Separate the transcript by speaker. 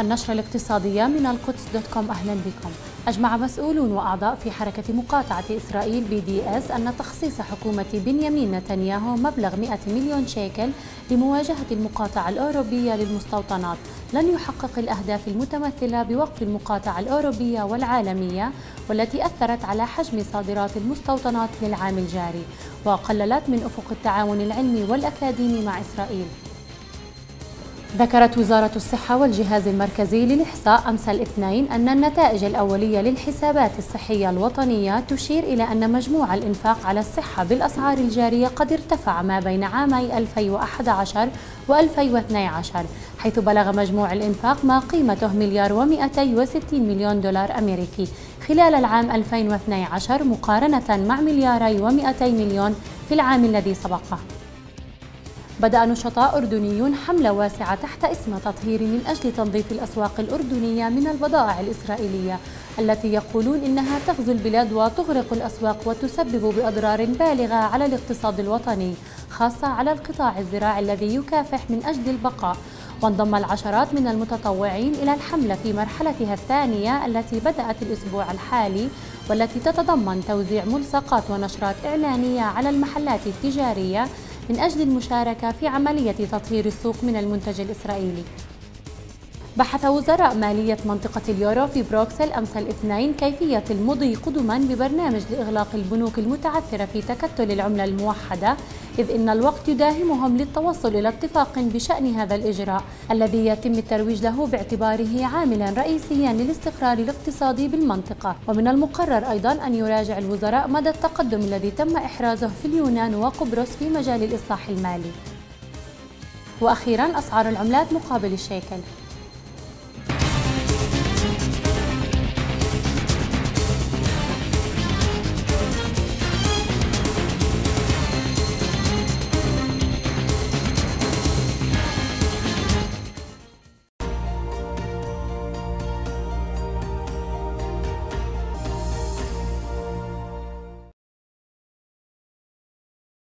Speaker 1: النشرة الاقتصادية من القدس .com. أهلا بكم. أجمع مسؤولون وأعضاء في حركة مقاطعة إسرائيل BDS أن تخصيص حكومة بنيامين نتنياهو مبلغ 100 مليون شيكل لمواجهة المقاطعة الأوروبية للمستوطنات لن يحقق الأهداف المتمثلة بوقف المقاطعة الأوروبية والعالمية والتي أثرت على حجم صادرات المستوطنات للعام الجاري وقللت من أفق التعاون العلمي والأكاديمي مع إسرائيل. ذكرت وزارة الصحة والجهاز المركزي للإحصاء أمس الاثنين أن النتائج الأولية للحسابات الصحية الوطنية تشير إلى أن مجموع الإنفاق على الصحة بالأسعار الجارية قد ارتفع ما بين عامي 2011 و2012، حيث بلغ مجموع الإنفاق ما قيمته $1,260 مليون أمريكي خلال العام 2012 مقارنة مع $2,200 مليون في العام الذي سبقه. بدأ نشطاء أردنيون حملة واسعة تحت اسم تطهير من أجل تنظيف الأسواق الأردنية من البضائع الإسرائيلية التي يقولون إنها تغزو البلاد وتغرق الأسواق وتسبب بأضرار بالغة على الاقتصاد الوطني، خاصة على القطاع الزراعي الذي يكافح من أجل البقاء. وانضم العشرات من المتطوعين إلى الحملة في مرحلتها الثانية التي بدأت الأسبوع الحالي، والتي تتضمن توزيع ملصقات ونشرات إعلانية على المحلات التجارية من أجل المشاركة في عملية تطهير السوق من المنتج الإسرائيلي. بحث وزراء مالية منطقة اليورو في بروكسل أمس الاثنين كيفية المضي قدما ببرنامج لإغلاق البنوك المتعثرة في تكتل العملة الموحدة، إذ إن الوقت يداهمهم للتوصل إلى اتفاق بشأن هذا الإجراء الذي يتم الترويج له باعتباره عاملا رئيسيا للاستقرار الاقتصادي بالمنطقة. ومن المقرر أيضا أن يراجع الوزراء مدى التقدم الذي تم إحرازه في اليونان وقبرص في مجال الإصلاح المالي. وأخيرا أسعار العملات مقابل الشيكل.